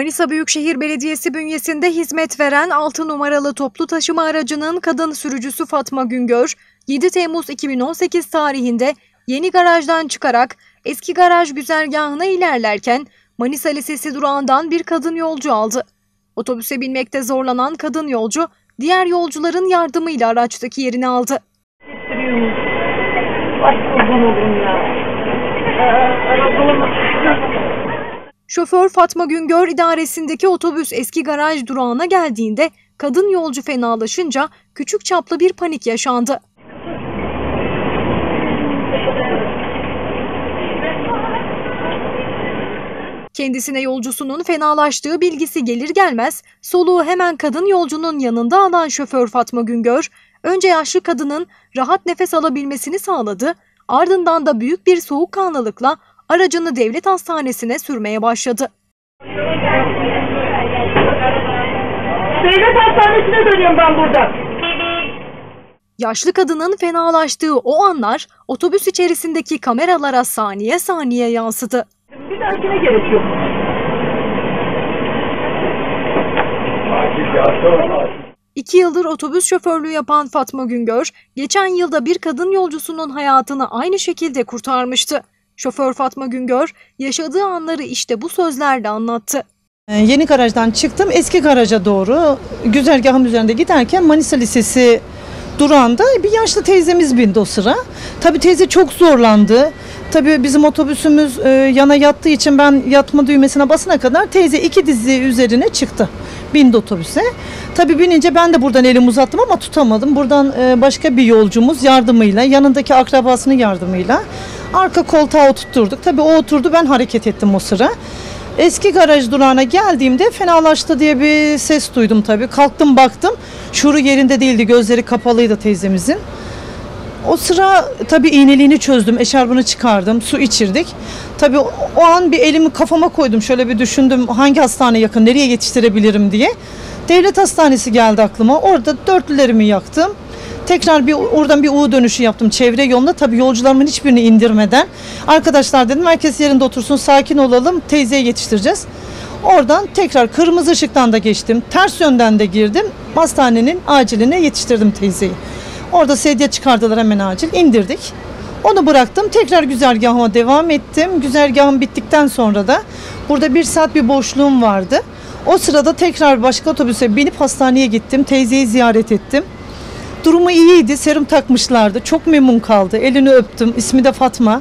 Manisa Büyükşehir Belediyesi bünyesinde hizmet veren 6 numaralı toplu taşıma aracının kadın sürücüsü Fatma Güngör, 7 Temmuz 2018 tarihinde yeni garajdan çıkarak eski garaj güzergahına ilerlerken Manisa Lisesi durağından bir kadın yolcu aldı. Otobüse binmekte zorlanan kadın yolcu, diğer yolcuların yardımıyla araçtaki yerini aldı. Şoför Fatma Güngör idaresindeki otobüs eski garaj durağına geldiğinde kadın yolcu fenalaşınca küçük çaplı bir panik yaşandı. Kendisine yolcusunun fenalaştığı bilgisi gelir gelmez soluğu hemen kadın yolcunun yanında alan şoför Fatma Güngör, önce yaşlı kadının rahat nefes alabilmesini sağladı, ardından da büyük bir soğukkanlılıkla aracını devlet hastanesine sürmeye başladı. Devlet hastanesine dönüyorum ben burada. Yaşlı kadının fenalaştığı o anlar otobüs içerisindeki kameralara saniye saniye yansıdı. Bir dahakine gerek yok. 2 yıldır otobüs şoförlüğü yapan Fatma Güngör, geçen yılda bir kadın yolcusunun hayatını aynı şekilde kurtarmıştı. Şoför Fatma Güngör, yaşadığı anları işte bu sözlerle anlattı. Yeni garajdan çıktım, eski garaja doğru güzergahım üzerinde giderken Manisa Lisesi durağında bir yaşlı teyzemiz bindi o sıra. Tabii teyze çok zorlandı. Tabii bizim otobüsümüz yana yattığı için ben yatma düğmesine basana kadar teyze 2 dizi üzerine çıktı. Bindi otobüse. Tabii binince ben de buradan elimi uzattım ama tutamadım. Buradan başka bir yolcumuz yardımıyla, yanındaki akrabasının yardımıyla arka koltuğa oturtturduk. Tabii o oturdu, ben hareket ettim o sıra. Eski garaj durağına geldiğimde fenalaştı diye bir ses duydum tabii. Kalktım baktım. Şuuru yerinde değildi, gözleri kapalıydı teyzemizin. O sıra tabii iğneliğini çözdüm, eşarbını çıkardım, su içirdik. Tabii o an bir elimi kafama koydum, şöyle bir düşündüm hangi hastane yakın, nereye yetiştirebilirim diye. Devlet hastanesi geldi aklıma, orada dörtlülerimi yaktım. Tekrar oradan bir U dönüşü yaptım çevre yolunda, tabii yolcularımın hiçbirini indirmeden. Arkadaşlar dedim, herkes yerinde otursun, sakin olalım, teyzeyi yetiştireceğiz. Oradan tekrar kırmızı ışıktan da geçtim, ters yönden de girdim, hastanenin aciline yetiştirdim teyzeyi. Orada sedye çıkardılar, hemen acil indirdik. Onu bıraktım, tekrar güzergahıma devam ettim. Güzergahım bittikten sonra da burada 1 saat bir boşluğum vardı. O sırada tekrar başka otobüse binip hastaneye gittim, teyzeyi ziyaret ettim. Durumu iyiydi, serum takmışlardı, çok memnun kaldı, elini öptüm, ismi de Fatma.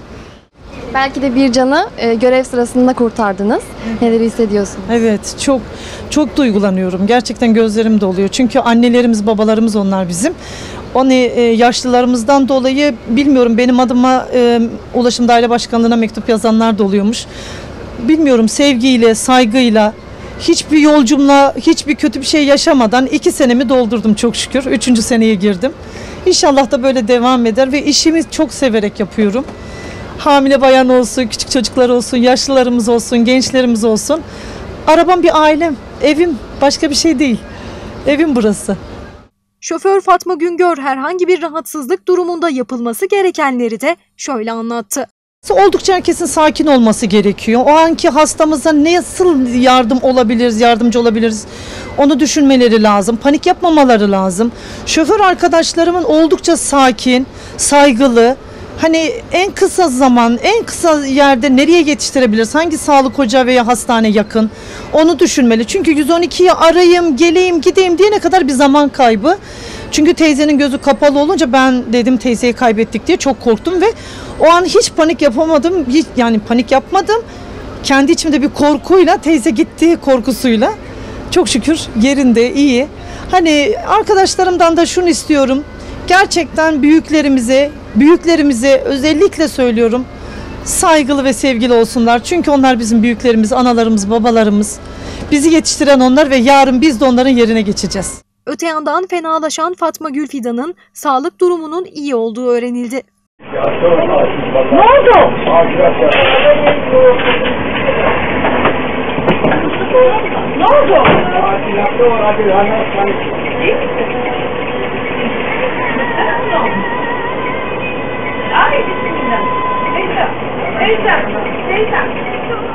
Belki de bir canı görev sırasında kurtardınız. Neler hissediyorsunuz? Evet, çok duygulanıyorum. Gerçekten gözlerim doluyor. Çünkü annelerimiz, babalarımız onlar bizim. Onu yaşlılarımızdan dolayı bilmiyorum, benim adıma Ulaşım Daire Başkanlığı'na mektup yazanlar da oluyormuş. Bilmiyorum, sevgiyle, saygıyla, hiçbir yolcumla, hiçbir kötü bir şey yaşamadan 2 senemi doldurdum çok şükür. 3. seneye girdim. İnşallah da böyle devam eder ve işimi çok severek yapıyorum. Hamile bayan olsun, küçük çocuklar olsun, yaşlılarımız olsun, gençlerimiz olsun. Arabam bir ailem, evim, başka bir şey değil. Evim burası. Şoför Fatma Güngör herhangi bir rahatsızlık durumunda yapılması gerekenleri de şöyle anlattı. Oldukça herkesin sakin olması gerekiyor. O anki hastamıza nasıl yardımcı olabiliriz onu düşünmeleri lazım. Panik yapmamaları lazım. Şoför arkadaşlarımın oldukça sakin, saygılı. Hani en kısa zaman, en kısa yerde nereye yetiştirebiliriz? Hangi sağlık ocağı veya hastane yakın? Onu düşünmeli. Çünkü 112'yi arayayım, geleyim, gideyim diyene kadar bir zaman kaybı. Çünkü teyzenin gözü kapalı olunca ben dedim teyzeyi kaybettik diye çok korktum ve o an hiç panik yapamadım. Yani panik yapmadım. Kendi içimde bir korkuyla, teyze gitti korkusuyla. Çok şükür yerinde, iyi. Hani arkadaşlarımdan da şunu istiyorum. Gerçekten büyüklerimize özellikle söylüyorum, saygılı ve sevgili olsunlar. Çünkü onlar bizim büyüklerimiz, analarımız, babalarımız. Bizi yetiştiren onlar ve yarın biz de onların yerine geçeceğiz. Öte yandan fenalaşan Fatma Gülfidan'ın sağlık durumunun iyi olduğu öğrenildi. Ne oldu? Ne oldu? Ay, bismillah. Teyzem.